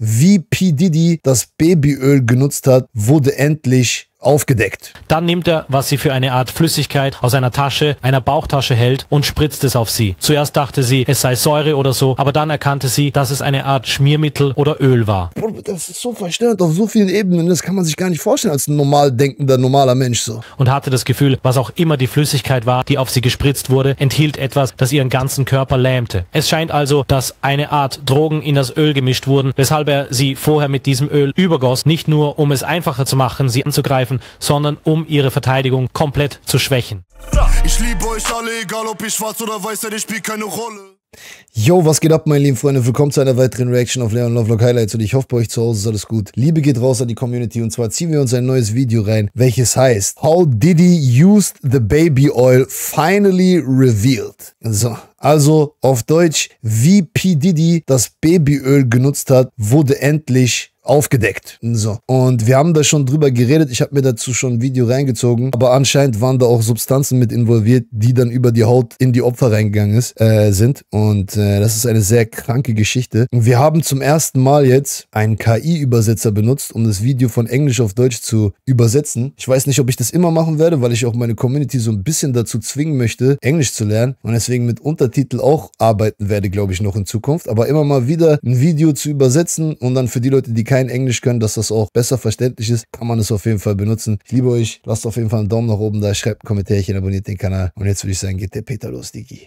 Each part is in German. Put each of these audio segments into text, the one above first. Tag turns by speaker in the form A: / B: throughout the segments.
A: wie P. Diddy das Babyöl genutzt hat, wurde endlich aufgedeckt.
B: Dann nimmt er, was sie für eine Art Flüssigkeit aus einer Tasche, einer Bauchtasche hält und spritzt es auf sie. Zuerst dachte sie, es sei Säure oder so, aber dann erkannte sie, dass es eine Art Schmiermittel oder Öl war.
A: Das ist so verstörend auf so vielen Ebenen, das kann man sich gar nicht vorstellen als ein normal denkender, normaler Mensch so.
B: Und hatte das Gefühl, was auch immer die Flüssigkeit war, die auf sie gespritzt wurde, enthielt etwas, das ihren ganzen Körper lähmte. Es scheint also, dass eine Art Drogen in das Öl gemischt wurden, weshalb er sie vorher mit diesem Öl übergoss, nicht nur um es einfacher zu machen, sie anzugreifen, sondern um ihre Verteidigung komplett zu schwächen.
C: Ich liebe euch alle, egal ob ich schwarz oder weiß, denn ich spiele keine Rolle.
A: Yo, was geht ab, meine lieben Freunde? Willkommen zu einer weiteren Reaction auf Leon Lovelock Highlights und ich hoffe, bei euch zu Hause ist alles gut. Liebe geht raus an die Community und zwar ziehen wir uns ein neues Video rein, welches heißt How Diddy Used the Baby Oil Finally Revealed. So, also auf Deutsch, wie P. Diddy das Babyöl genutzt hat, wurde endlich aufgedeckt. So. Und wir haben da schon drüber geredet. Ich habe mir dazu schon ein Video reingezogen. Aber anscheinend waren da auch Substanzen mit involviert, die dann über die Haut in die Opfer reingegangen sind. Und das ist eine sehr kranke Geschichte. Und wir haben zum ersten Mal jetzt einen KI-Übersetzer benutzt, um das Video von Englisch auf Deutsch zu übersetzen. Ich weiß nicht, ob ich das immer machen werde, weil ich auch meine Community so ein bisschen dazu zwingen möchte, Englisch zu lernen. Und deswegen mit Untertitel auch arbeiten werde, glaube ich, noch in Zukunft. Aber immer mal wieder ein Video zu übersetzen und dann für die Leute, die kein Englisch können, dass das auch besser verständlich ist, kann man es auf jeden Fall benutzen. Ich liebe euch. Lasst auf jeden Fall einen Daumen nach oben da, schreibt ein Kommentärchen, abonniert den Kanal. Und jetzt würde ich sagen, geht der Peter los, Digi.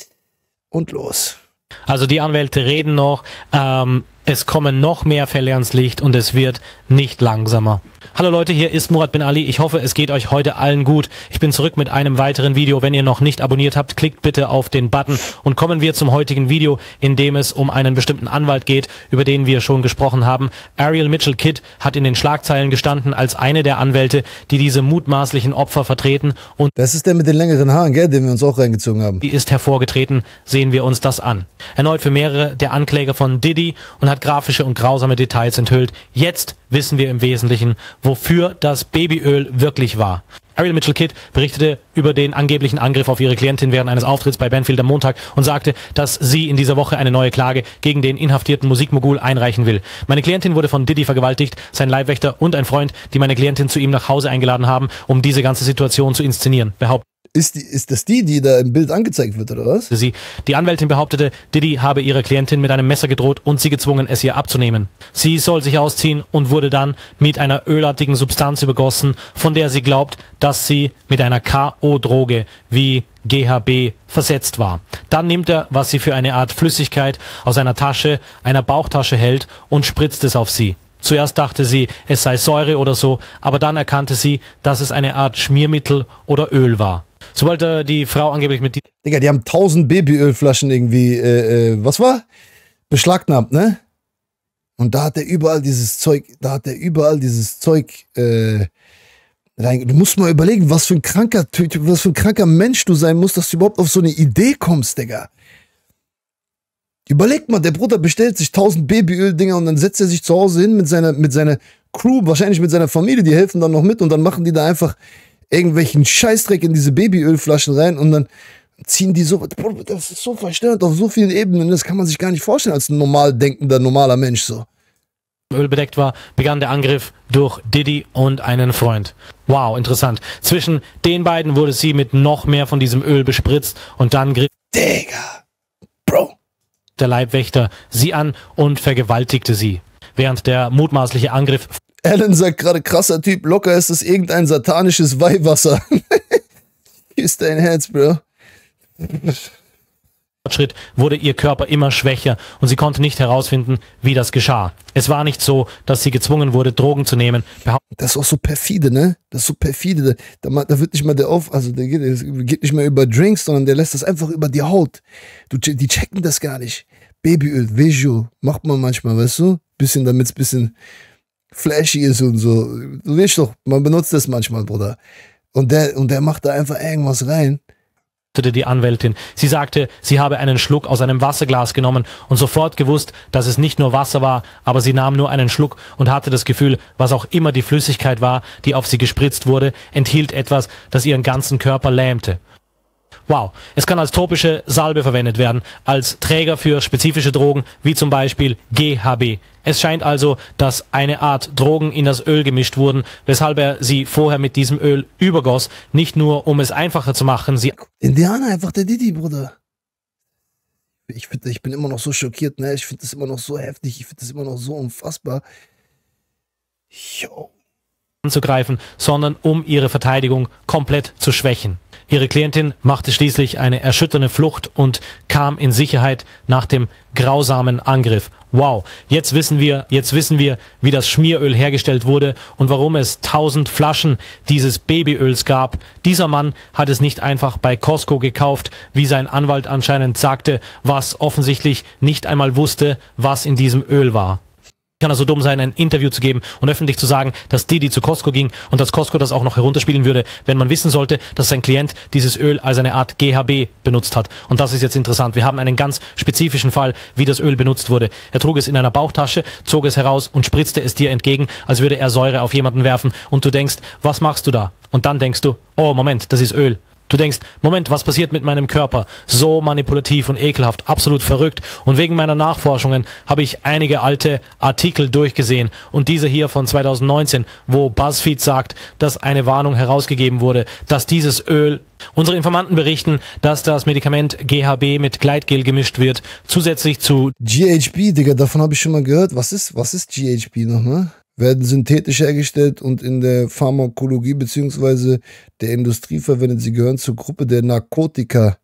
A: Und los.
B: Also die Anwälte reden noch, es kommen noch mehr Fälle ans Licht und es wird nicht langsamer. Hallo Leute, hier ist Murat bin Ali. Ich hoffe, es geht euch heute allen gut. Ich bin zurück mit einem weiteren Video. Wenn ihr noch nicht abonniert habt, klickt bitte auf den Button und kommen wir zum heutigen Video, in dem es um einen bestimmten Anwalt geht, über den wir schon gesprochen haben. Ariel Mitchell Kidd hat in den Schlagzeilen gestanden als eine der Anwälte, die diese mutmaßlichen Opfer vertreten und
A: das ist der mit den längeren Haaren, gell, den wir uns auch reingezogen haben.
B: Die ist hervorgetreten, sehen wir uns das an. Erneut für mehrere der Ankläger von Diddy und hat grafische und grausame Details enthüllt. Jetzt wissen wir im Wesentlichen, wofür das Babyöl wirklich war. Ariel Mitchell Kidd berichtete über den angeblichen Angriff auf ihre Klientin während eines Auftritts bei Banfield am Montag und sagte, dass sie in dieser Woche eine neue Klage gegen den inhaftierten Musikmogul einreichen will. Meine Klientin wurde von Diddy vergewaltigt, sein Leibwächter und ein Freund, die meine Klientin zu ihm nach Hause eingeladen haben, um diese ganze Situation zu inszenieren, behauptet.
A: Ist das die da im Bild angezeigt wird, oder was?
B: Die Anwältin behauptete, Diddy habe ihrer Klientin mit einem Messer gedroht und sie gezwungen, es ihr abzunehmen. Sie soll sich ausziehen und wurde dann mit einer ölartigen Substanz übergossen, von der sie glaubt, dass sie mit einer K.O.-Droge wie GHB versetzt war. Dann nimmt er, was sie für eine Art Flüssigkeit aus einer Tasche, einer Bauchtasche hält und spritzt es auf sie. Zuerst dachte sie, es sei Säure oder so, aber dann erkannte sie, dass es eine Art Schmiermittel oder Öl war. So wollte die Frau angeblich mit...
A: Digga, die haben 1000 Babyölflaschen irgendwie, was war? Beschlagnahmt, ne? Und da hat er überall dieses Zeug, rein. Du musst mal überlegen, was für ein kranker Mensch du sein musst, dass du überhaupt auf so eine Idee kommst, Digga. Überleg mal, der Bruder bestellt sich 1000 Babyöl-Dinger und dann setzt er sich zu Hause hin mit seiner Crew, wahrscheinlich mit seiner Familie, die helfen dann noch mit und dann machen die da einfach irgendwelchen Scheißdreck in diese Babyölflaschen rein und dann ziehen die so, das ist so verstörend auf so vielen Ebenen, das kann man sich gar nicht vorstellen als ein normal denkender, normaler Mensch so.
B: Öl bedeckt war, begann der Angriff durch Diddy und einen Freund. Wow, interessant. Zwischen den beiden wurde sie mit noch mehr von diesem Öl bespritzt und dann griff
A: Digga, Bro.
B: Der Leibwächter sie an und vergewaltigte sie. Während der mutmaßliche Angriff...
A: Alan sagt gerade, krasser Typ, locker ist es irgendein satanisches Weihwasser. Hier ist dein Herz, Bro.
B: Schritt wurde ihr Körper immer schwächer und sie konnte nicht herausfinden, wie das geschah. Es war nicht so, dass sie gezwungen wurde, Drogen zu nehmen.
A: Das ist auch so perfide, ne? Das ist so perfide. Da wird nicht mal der der geht nicht mehr über Drinks, sondern der lässt das einfach über die Haut. Die checken das gar nicht. Babyöl, Visual, macht man manchmal, weißt du? Bisschen, damit es bisschen flashy ist und so. Du weißt doch, man benutzt das manchmal, Bruder. Und der macht da einfach irgendwas rein.
B: Die Anwältin. Sie sagte, sie habe einen Schluck aus einem Wasserglas genommen und sofort gewusst, dass es nicht nur Wasser war, aber sie nahm nur einen Schluck und hatte das Gefühl, was auch immer die Flüssigkeit war, die auf sie gespritzt wurde, enthielt etwas, das ihren ganzen Körper lähmte. Wow, es kann als tropische Salbe verwendet werden, als Träger für spezifische Drogen, wie zum Beispiel GHB. Es scheint also, dass eine Art Drogen in das Öl gemischt wurden, weshalb er sie vorher mit diesem Öl übergoss, nicht nur um es einfacher zu machen, sie...
A: Indianer, einfach der Didi, Bruder. Ich bin immer noch so schockiert, ne? Ich finde das immer noch so heftig, ich finde das immer noch so unfassbar. Yo.
B: ...anzugreifen, sondern um ihre Verteidigung komplett zu schwächen. Ihre Klientin machte schließlich eine erschütternde Flucht und kam in Sicherheit nach dem grausamen Angriff. Wow, jetzt wissen wir, wie das Schmieröl hergestellt wurde und warum es 1000 Flaschen dieses Babyöls gab. Dieser Mann hat es nicht einfach bei Costco gekauft, wie sein Anwalt anscheinend sagte, was offensichtlich nicht einmal wusste, was in diesem Öl war. Kann er so dumm sein, ein Interview zu geben und öffentlich zu sagen, dass Didi zu Costco ging und dass Costco das auch noch herunterspielen würde, wenn man wissen sollte, dass sein Klient dieses Öl als eine Art GHB benutzt hat. Und das ist jetzt interessant. Wir haben einen ganz spezifischen Fall, wie das Öl benutzt wurde. Er trug es in einer Bauchtasche, zog es heraus und spritzte es dir entgegen, als würde er Säure auf jemanden werfen. Und du denkst, was machst du da? Und dann denkst du, oh Moment, das ist Öl. Du denkst, Moment, was passiert mit meinem Körper? So manipulativ und ekelhaft, absolut verrückt. Und wegen meiner Nachforschungen habe ich einige alte Artikel durchgesehen. Und dieser hier von 2019, wo BuzzFeed sagt, dass eine Warnung herausgegeben wurde, dass dieses Öl... Unsere Informanten berichten, dass das Medikament GHB mit Gleitgel gemischt wird, zusätzlich zu...
A: GHB, Digga, davon habe ich schon mal gehört. Was ist GHB nochmal? Werden synthetisch hergestellt und in der Pharmakologie bzw. der Industrie verwendet. Sie gehören zur Gruppe der Narkotika.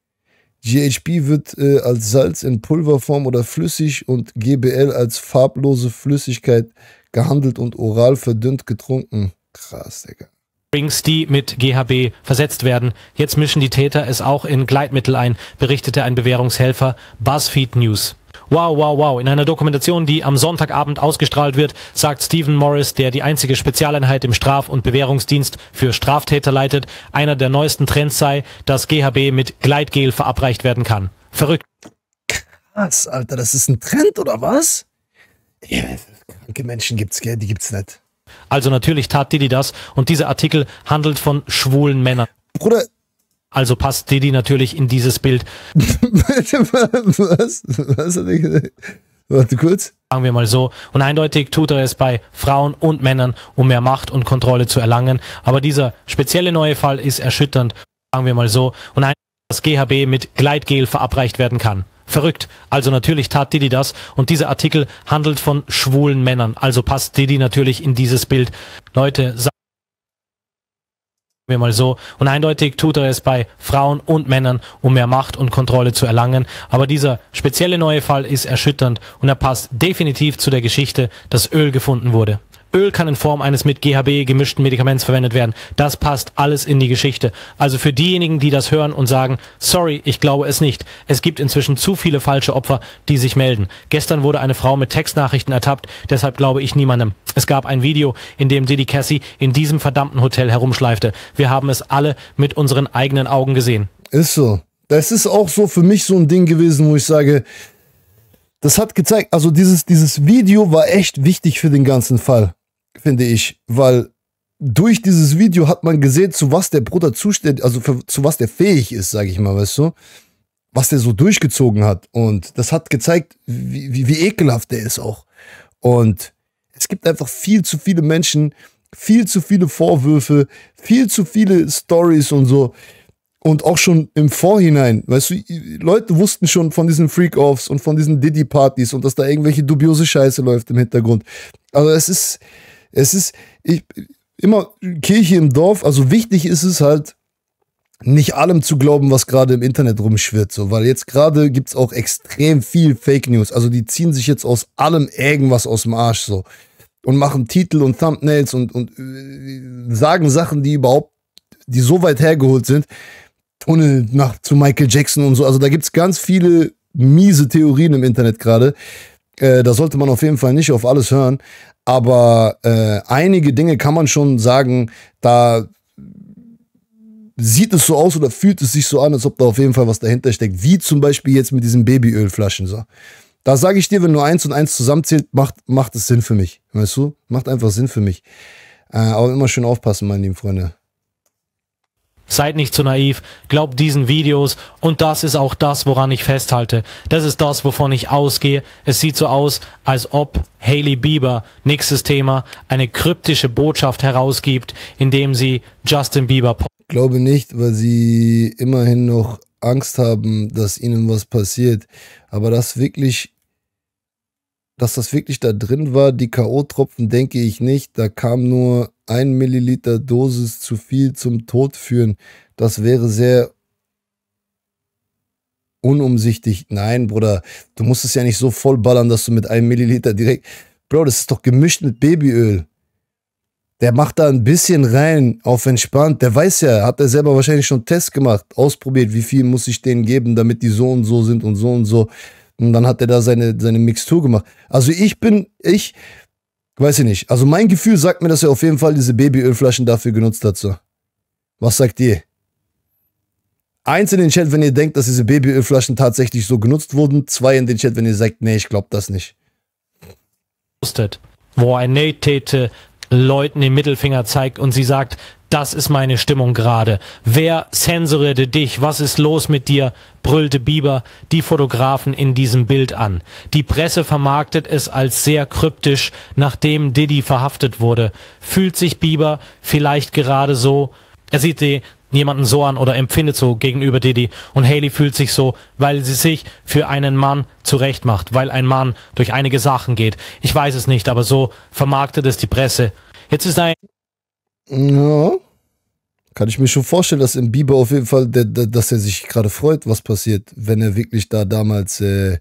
A: GHB wird als Salz in Pulverform oder flüssig und GBL als farblose Flüssigkeit gehandelt und oral verdünnt getrunken. Krass, Digga.
B: Drinks, die mit GHB versetzt werden. Jetzt mischen die Täter es auch in Gleitmittel ein, berichtete ein Bewährungshelfer BuzzFeed News. Wow, wow, wow. In einer Dokumentation, die am Sonntagabend ausgestrahlt wird, sagt Stephen Morris, der die einzige Spezialeinheit im Straf- und Bewährungsdienst für Straftäter leitet, einer der neuesten Trends sei, dass GHB mit Gleitgel verabreicht werden kann. Verrückt.
A: Krass, Alter, das ist ein Trend, oder was? Ja, kranke Menschen gibt's, gell? Die gibt's nicht.
B: Also natürlich tat Didi das und dieser Artikel handelt von schwulen Männern.
A: Bruder...
B: Also passt Didi natürlich in dieses Bild.
A: Was? Was hat er gesagt? Warte kurz.
B: Sagen wir mal so. Und eindeutig tut er es bei Frauen und Männern, um mehr Macht und Kontrolle zu erlangen. Aber dieser spezielle neue Fall ist erschütternd. Sagen wir mal so. Und eindeutig, dass GHB mit Gleitgel verabreicht werden kann. Verrückt. Also natürlich tat Didi das und dieser Artikel handelt von schwulen Männern. Also passt Didi natürlich in dieses Bild. Leute, sagen wir mal so. Und eindeutig tut er es bei Frauen und Männern, um mehr Macht und Kontrolle zu erlangen. Aber dieser spezielle neue Fall ist erschütternd und er passt definitiv zu der Geschichte, dass Öl gefunden wurde. Öl kann in Form eines mit GHB gemischten Medikaments verwendet werden. Das passt alles in die Geschichte. Also für diejenigen, die das hören und sagen, sorry, ich glaube es nicht. Es gibt inzwischen zu viele falsche Opfer, die sich melden. Gestern wurde eine Frau mit Textnachrichten ertappt, deshalb glaube ich niemandem. Es gab ein Video, in dem Diddy Cassie in diesem verdammten Hotel herumschleifte. Wir haben es alle mit unseren eigenen Augen gesehen.
A: Ist so. Das ist auch so für mich so ein Ding gewesen, wo ich sage, das hat gezeigt, also dieses Video war echt wichtig für den ganzen Fall. Finde ich, weil durch dieses Video hat man gesehen, zu was der Bruder zuständig, also zu was der fähig ist, sage ich mal, weißt du, was der so durchgezogen hat und das hat gezeigt, wie ekelhaft der ist auch und es gibt einfach viel zu viele Menschen, viel zu viele Vorwürfe, viel zu viele Stories und so und auch schon im Vorhinein, weißt du, Leute wussten schon von diesen Freak-Offs und von diesen Diddy-Partys und dass da irgendwelche dubiose Scheiße läuft im Hintergrund, also es ist immer Kirche im Dorf, also wichtig ist es halt, nicht allem zu glauben, was gerade im Internet rumschwirrt, so, weil jetzt gerade gibt es auch extrem viel Fake News, also die ziehen sich jetzt aus allem irgendwas aus dem Arsch, so, und machen Titel und Thumbnails und sagen Sachen, die so weit hergeholt sind, Tunnel zu Michael Jackson und so, also da gibt es ganz viele miese Theorien im Internet gerade, da sollte man auf jeden Fall nicht auf alles hören, aber einige Dinge kann man schon sagen, da sieht es so aus oder fühlt es sich so an, als ob da auf jeden Fall was dahinter steckt, wie zum Beispiel jetzt mit diesen Babyölflaschen, so. Da sage ich dir, wenn du 1 und 1 zusammenzählt, macht es Sinn für mich, weißt du? Macht einfach Sinn für mich. Aber immer schön aufpassen, meine lieben Freunde.
B: Seid nicht zu naiv, glaubt diesen Videos und das ist auch das, woran ich festhalte. Das ist das, wovon ich ausgehe. Es sieht so aus, als ob Hailey Bieber, nächstes Thema, eine kryptische Botschaft herausgibt, indem sie Justin Bieber...
A: Ich glaube nicht, weil sie immerhin noch Angst haben, dass ihnen was passiert. Aber dass das wirklich da drin war, die K.O.-Tropfen, denke ich nicht. Da kam nur 1 Milliliter Dosis zu viel zum Tod führen. Das wäre sehr unumsichtig. Nein, Bruder, du musst es ja nicht so voll ballern, dass du mit 1 Milliliter direkt... Bro, das ist doch gemischt mit Babyöl. Der macht da ein bisschen rein, auf entspannt. Der weiß ja, hat er selber wahrscheinlich schon einen Test gemacht, ausprobiert, wie viel muss ich denen geben, damit die so und so sind und so und so. Und dann hat er da seine Mixtur gemacht. Also ich weiß ich nicht. Also mein Gefühl sagt mir, dass er auf jeden Fall diese Babyölflaschen dafür genutzt hat. So. Was sagt ihr? 1 in den Chat, wenn ihr denkt, dass diese Babyölflaschen tatsächlich so genutzt wurden. 2 in den Chat, wenn ihr sagt, nee, ich glaube das nicht.
B: Wo ein Nähtäte Leuten den Mittelfinger zeigt und sie sagt, das ist meine Stimmung gerade. Wer zensurierte dich? Was ist los mit dir? Brüllte Bieber die Fotografen in diesem Bild an. Die Presse vermarktet es als sehr kryptisch, nachdem Diddy verhaftet wurde. Fühlt sich Bieber vielleicht gerade so, er sieht jemanden so an oder empfindet so gegenüber Diddy und Hailey fühlt sich so, weil sie sich für einen Mann zurecht macht, weil ein Mann durch einige Sachen geht. Ich weiß es nicht, aber so vermarktet es die Presse. Jetzt ist
A: Ja, kann ich mir schon vorstellen, dass im Bieber auf jeden Fall, dass er sich gerade freut, was passiert, wenn er wirklich da damals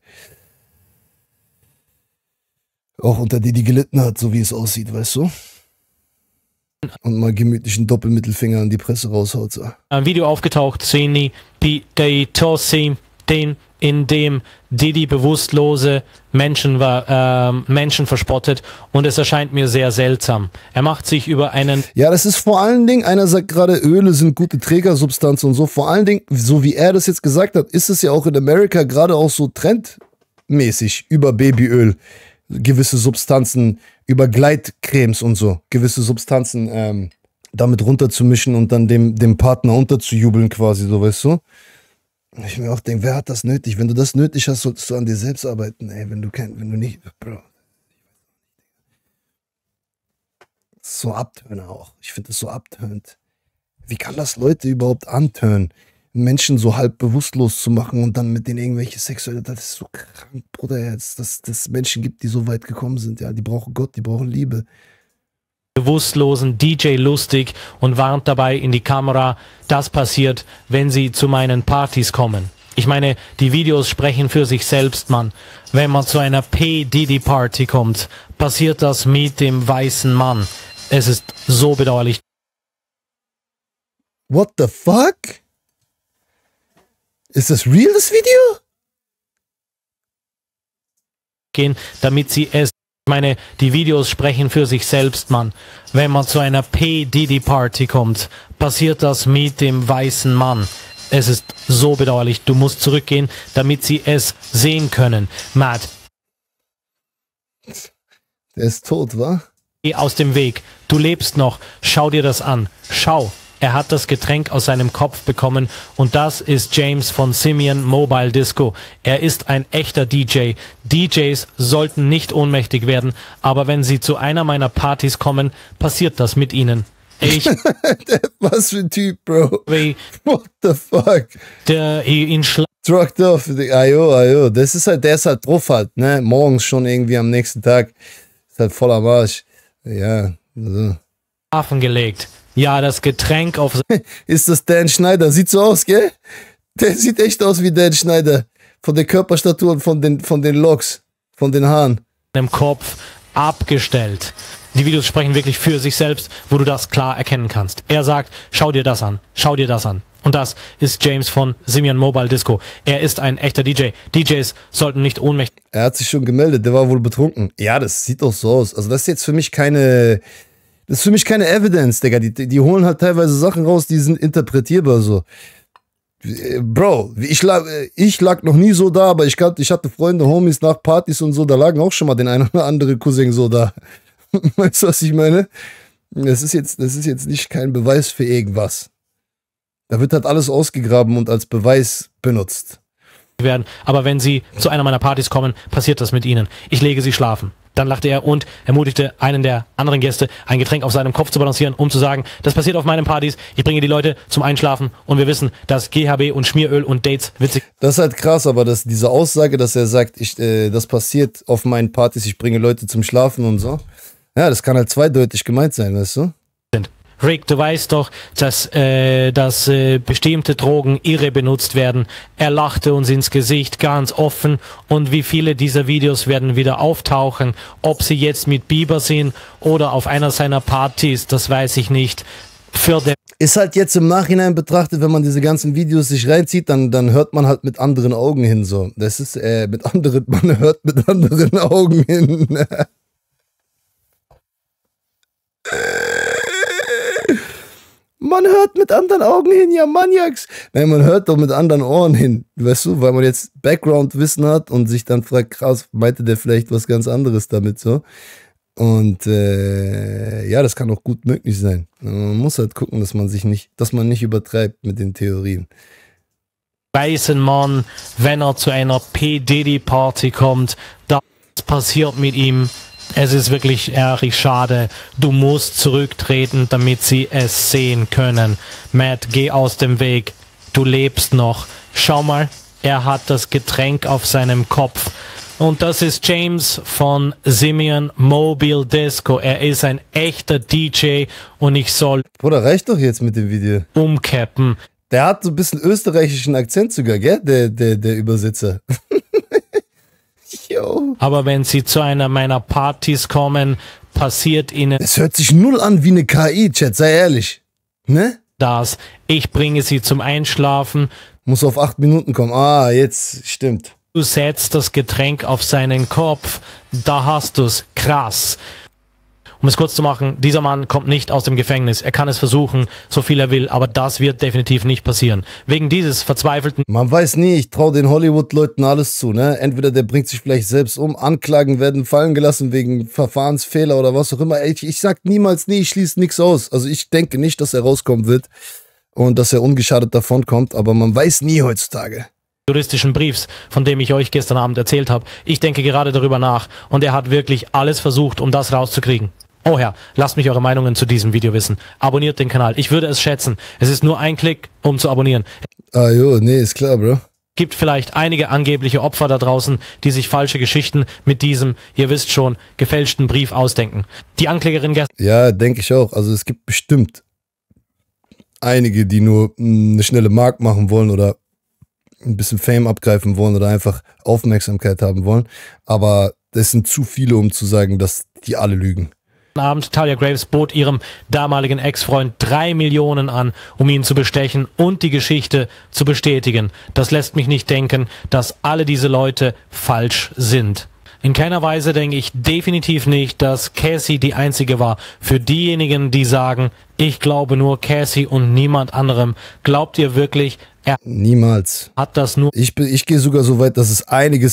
A: auch unter Diddy gelitten hat, so wie es aussieht, weißt du? Und mal gemütlich einen Doppelmittelfinger an die Presse raushaut. So.
B: Ein Video aufgetaucht, Szene, in dem Diddy bewusstlose Menschen verspottet und es erscheint mir sehr seltsam. Er macht sich über einen...
A: Ja, das ist vor allen Dingen, einer sagt gerade, Öle sind gute Trägersubstanzen und so. Vor allen Dingen, so wie er das jetzt gesagt hat, ist es ja auch in Amerika gerade auch so trendmäßig über Babyöl. Gewisse Substanzen, über Gleitcremes und so, gewisse Substanzen damit runterzumischen und dann dem Partner unterzujubeln quasi, so, weißt du? Ich mir auch denke, wer hat das nötig? Wenn du das nötig hast, solltest du an dir selbst arbeiten, ey, wenn du nicht, Bro. So abtöner auch. Ich finde das so abtönt. Wie kann das Leute überhaupt antönen? Menschen so halb bewusstlos zu machen und dann mit denen irgendwelche sexuelle, das ist so krank, Bruder, jetzt, dass es Menschen gibt, die so weit gekommen sind, ja, die brauchen Gott, die brauchen Liebe.
B: Bewusstlosen DJ Lustig und warnt dabei in die Kamera, das passiert, wenn sie zu meinen Partys kommen. Ich meine, die Videos sprechen für sich selbst, Mann. Wenn man zu einer P-Diddy-Party kommt, passiert das mit dem weißen Mann. Es ist so bedauerlich.
A: What the fuck? Ist das real, das Video?
B: Damit sie es... Ich meine, die Videos sprechen für sich selbst, Mann. Wenn man zu einer P-Diddy-Party kommt, passiert das mit dem weißen Mann. Es ist so bedauerlich. Du musst zurückgehen, damit sie es sehen können. Matt.
A: Der ist tot, wa?
B: Geh aus dem Weg. Du lebst noch. Schau dir das an. Schau. Er hat das Getränk aus seinem Kopf bekommen und das ist James von Simeon Mobile Disco. Er ist ein echter DJ. DJs sollten nicht ohnmächtig werden, aber wenn sie zu einer meiner Partys kommen, passiert das mit ihnen.
A: Was für ein Typ, Bro. What the fuck?
B: Der ihn
A: Drugged off. Ajo. Das ist halt, der ist halt drauf halt, ne? Morgens schon irgendwie am nächsten Tag. Ist halt voller Marsch. Ja. Also.
B: Schlafen gelegt. Ja, das Getränk auf...
A: Ist das Dan Schneider? Sieht so aus, gell? Der sieht echt aus wie Dan Schneider. Von der Körperstatur und von den Locks. Von den Haaren.
B: ...im Kopf abgestellt. Die Videos sprechen wirklich für sich selbst, wo du das klar erkennen kannst. Er sagt, schau dir das an. Schau dir das an. Und das ist James von Simeon Mobile Disco. Er ist ein echter DJ. DJs sollten nicht ohnmächtig...
A: Er hat sich schon gemeldet. Der war wohl betrunken. Ja, das sieht doch so aus. Also das ist jetzt für mich keine... Das ist für mich keine Evidence, Digga. Die holen halt teilweise Sachen raus, die sind interpretierbar so. Bro, ich lag noch nie so da, aber ich hatte Freunde, Homies nach Partys und so, da lagen auch schon mal den einen oder anderen Cousin so da. Weißt du, was ich meine? Das ist jetzt nicht kein Beweis für irgendwas. Da wird halt alles ausgegraben und als Beweis benutzt.
B: werden. Aber wenn Sie zu einer meiner Partys kommen, passiert das mit Ihnen. Ich lege Sie schlafen. Dann lachte er und ermutigte einen der anderen Gäste, ein Getränk auf seinem Kopf zu balancieren, um zu sagen, das passiert auf meinen Partys, ich bringe die Leute zum Einschlafen und wir wissen, dass GHB und Schmieröl und Dates witzig.
A: Das ist halt krass, aber diese Aussage, dass er sagt, das passiert auf meinen Partys, ich bringe Leute zum Schlafen und so. Ja, das kann halt zweideutig gemeint sein, weißt du?
B: Rick, du weißt doch, dass bestimmte Drogen irre benutzt werden. Er lachte uns ins Gesicht ganz offen und wie viele dieser Videos werden wieder auftauchen. Ob sie jetzt mit Bieber sind oder auf einer seiner Partys, das weiß ich nicht.
A: Ist halt jetzt im Nachhinein betrachtet, wenn man diese ganzen Videos sich reinzieht, dann hört man halt mit anderen Augen hin so. Das ist man hört mit anderen Augen hin. Man hört mit anderen Augen hin, ja Maniacs. Nein, man hört doch mit anderen Ohren hin, weißt du, weil man jetzt Background-Wissen hat und sich dann fragt, krass, meinte der vielleicht was ganz anderes damit so. Und ja, das kann auch gut möglich sein. Man muss halt gucken, dass man nicht übertreibt mit den Theorien.
B: Weißen Mann, wenn er zu einer P. Diddy Party kommt, das passiert mit ihm. Es ist wirklich ehrlich schade. Du musst zurücktreten, damit sie es sehen können. Matt, geh aus dem Weg. Du lebst noch. Schau mal, er hat das Getränk auf seinem Kopf. Und das ist James von Simeon Mobile Disco. Er ist ein echter DJ und ich soll...
A: Bruder, reicht doch jetzt mit dem Video.
B: ...umcappen.
A: Der hat so ein bisschen österreichischen Akzent sogar, gell? Der Übersetzer. Yo.
B: Aber wenn sie zu einer meiner Partys kommen, passiert ihnen...
A: Es hört sich null an wie eine KI, Chat, sei ehrlich. Ne?
B: ...das. Ich bringe sie zum Einschlafen.
A: Muss auf 8 Minuten kommen. Ah, jetzt stimmt.
B: Du setzt das Getränk auf seinen Kopf. Da hast du's. Krass. Um es kurz zu machen, dieser Mann kommt nicht aus dem Gefängnis. Er kann es versuchen, so viel er will, aber das wird definitiv nicht passieren. Wegen dieses verzweifelten...
A: Man weiß nie, ich traue den Hollywood-Leuten alles zu, ne? Entweder der bringt sich vielleicht selbst um, Anklagen werden fallen gelassen wegen Verfahrensfehler oder was auch immer. Ich sag niemals nie, ich schließe nichts aus. Also ich denke nicht, dass er rauskommen wird und dass er ungeschadet davonkommt, aber man weiß nie heutzutage.
B: Juristischen Briefs, von dem ich euch gestern Abend erzählt habe. Ich denke gerade darüber nach und er hat wirklich alles versucht, um das rauszukriegen. Oh Herr, lasst mich eure Meinungen zu diesem Video wissen. Abonniert den Kanal. Ich würde es schätzen. Es ist nur ein Klick, um zu abonnieren.
A: Ah jo, nee, ist klar, Bro.
B: Gibt vielleicht einige angebliche Opfer da draußen, die sich falsche Geschichten mit diesem, ihr wisst schon, gefälschten Brief ausdenken. Die Anklägerin gestern...
A: Ja, denke ich auch. Also es gibt bestimmt einige, die nur eine schnelle Mark machen wollen oder ein bisschen Fame abgreifen wollen oder einfach Aufmerksamkeit haben wollen. Aber das sind zu viele, um zu sagen, dass die alle lügen.
B: Abend Talia Graves bot ihrem damaligen Ex-Freund 3 Millionen an, um ihn zu bestechen und die Geschichte zu bestätigen. Das lässt mich nicht denken, dass alle diese Leute falsch sind. In keiner Weise denke ich definitiv nicht, dass Cassie die einzige war. Für diejenigen, die sagen, ich glaube nur Cassie und niemand anderem, glaubt ihr wirklich, er
A: Niemals.
B: hat das nur...
A: Ich gehe sogar so weit, dass es einige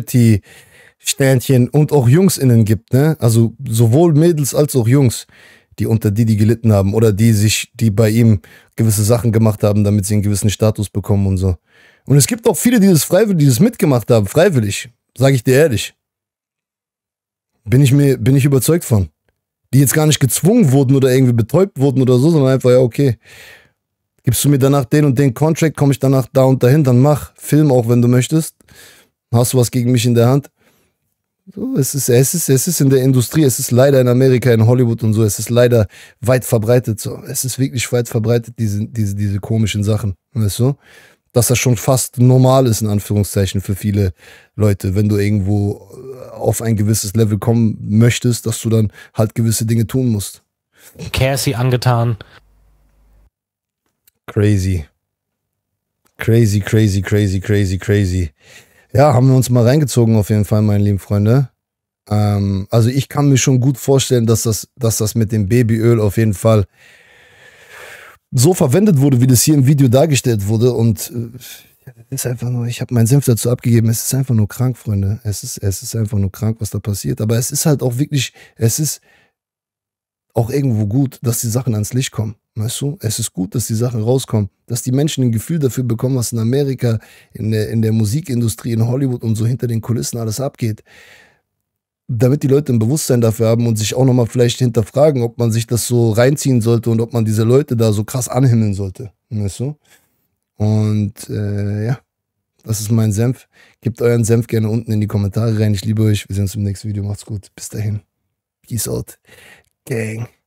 A: Celebrity-Sternchen und auch JungsInnen gibt, ne? Also sowohl Mädels als auch Jungs, die unter Diddy gelitten haben oder die bei ihm gewisse Sachen gemacht haben, damit sie einen gewissen Status bekommen und so. Und es gibt auch viele, die das mitgemacht haben, freiwillig, sage ich dir ehrlich. Bin ich überzeugt von. Die jetzt gar nicht gezwungen wurden oder irgendwie betäubt wurden oder so, sondern einfach, ja, okay. Gibst du mir danach den und den Contract, komme ich danach da und dahin, dann mach. Film auch, wenn du möchtest. Hast du was gegen mich in der Hand? So, es ist in der Industrie, es ist leider in Amerika, in Hollywood und so, es ist leider weit verbreitet. So. Es ist wirklich weit verbreitet, diese komischen Sachen. Weißt du? Dass das schon fast normal ist, in Anführungszeichen, für viele Leute, wenn du irgendwo auf ein gewisses Level kommen möchtest, dass du dann halt gewisse Dinge tun musst.
B: Cassie angetan.
A: Crazy. Crazy, crazy, crazy, crazy, crazy. Ja, haben wir uns mal reingezogen auf jeden Fall, meine lieben Freunde. Also ich kann mir schon gut vorstellen, dass das mit dem Babyöl auf jeden Fall so verwendet wurde, wie das hier im Video dargestellt wurde. Und es ist einfach nur, ich habe meinen Senf dazu abgegeben, es ist einfach nur krank, Freunde. Es ist einfach nur krank, was da passiert. Aber es ist halt auch wirklich, es ist auch irgendwo gut, dass die Sachen ans Licht kommen. Weißt du, es ist gut, dass die Sachen rauskommen, dass die Menschen ein Gefühl dafür bekommen, was in Amerika, in der Musikindustrie, in Hollywood und so hinter den Kulissen alles abgeht. Damit die Leute ein Bewusstsein dafür haben und sich auch nochmal vielleicht hinterfragen, ob man sich das so reinziehen sollte und ob man diese Leute da so krass anhimmeln sollte. Weißt du? Und ja, das ist mein Senf. Gebt euren Senf gerne unten in die Kommentare rein. Ich liebe euch. Wir sehen uns im nächsten Video. Macht's gut. Bis dahin. Peace out. Gang.